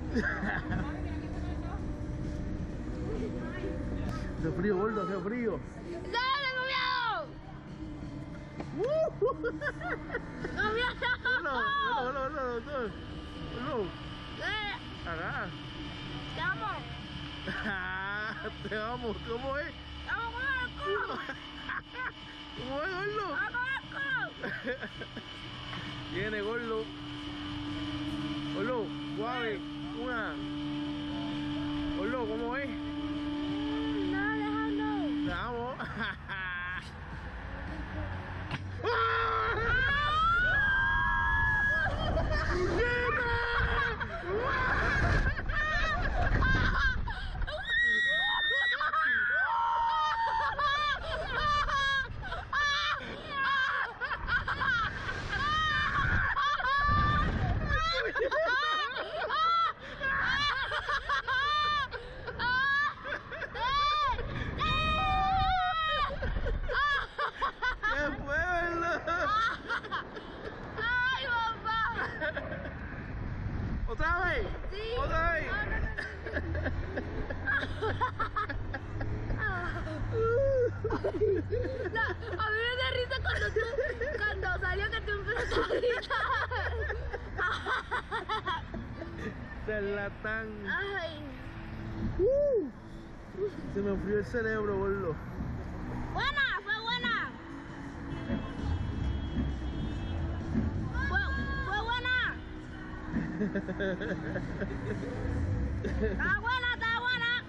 Hace frío, gordo, hace frío. ¡No, tengo miedo! ¡No, miedo! No. Acá. ¡Te amo! Te amo, ¿cómo es? ¡Te amo con el ¿Cómo es, gordo? Viene, gordo. Gordo, suave. Una. Gordo, ¿cómo es? No, Alejandro. Te amo. ¿Otra vez? Sí. ¿Otra vez? No, a mí me da risa cuando salió que tú empezaste a gritar. Charlatán. Ay. Se me enfrió el cerebro, gordo. Buena, fue buena. Fue buena. Está buena, está buena.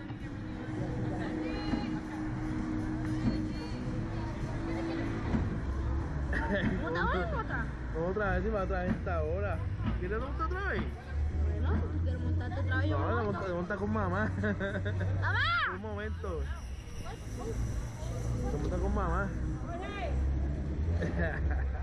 ¿Otra? Otra vez, si va otra vez esta hora. ¿Quieres montar otra vez? Bueno, si tú quieres montarte otra vez, yo No, me la monto. monta con mamá. ¡Mamá! Un momento. Se monta con mamá.